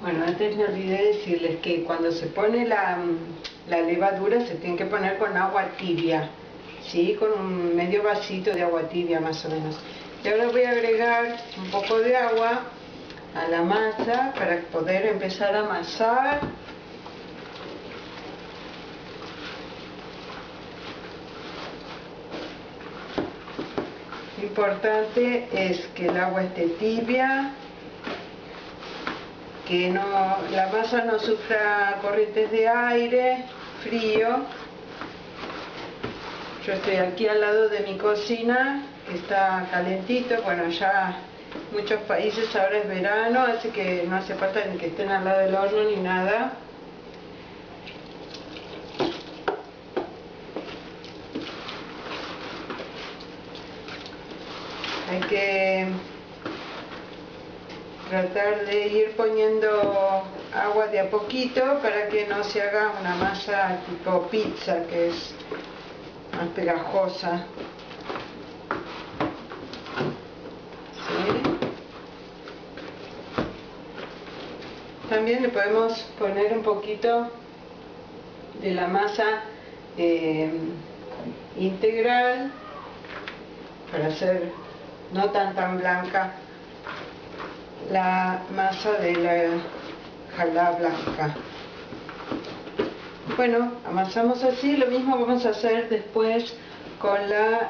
Bueno, antes me olvidé decirles que cuando se pone la levadura se tiene que poner con agua tibia, ¿sí? Con un medio vasito de agua tibia más o menos. Y ahora voy a agregar un poco de agua a la masa para poder empezar a amasar. Lo importante es que el agua esté tibia, que la masa no sufra corrientes de aire, frío. Yo estoy aquí al lado de mi cocina, que está calentito. Bueno, ya en muchos países ahora es verano, así que no hace falta ni que estén al lado del horno ni nada. Hay que tratar de ir poniendo agua de a poquito para que no se haga una masa tipo pizza, que es más pegajosa. ¿Sí? También le podemos poner un poquito de la masa integral para hacer no tan blanca la masa de la jalá blanca. Bueno, amasamos así. Lo mismo vamos a hacer después con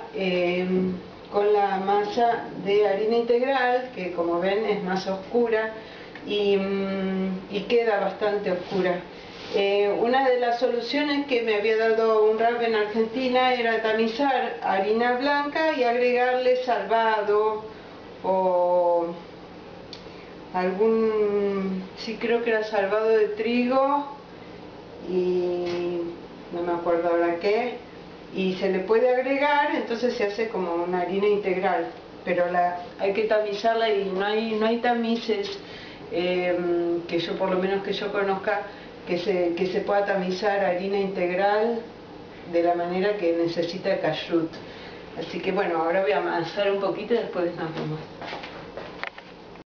la masa de harina integral, que como ven es más oscura y queda bastante oscura. Una de las soluciones que me había dado un rab en Argentina era tamizar harina blanca y agregarle salvado o sí, creo que era salvado de trigo y no me acuerdo ahora qué, y se le puede agregar, entonces se hace como una harina integral, pero hay que tamizarla y no hay tamices que yo, por lo menos que yo conozca, que se pueda tamizar harina integral de la manera que necesita el kashrut. Así que bueno, ahora voy a amasar un poquito y después nos vemos.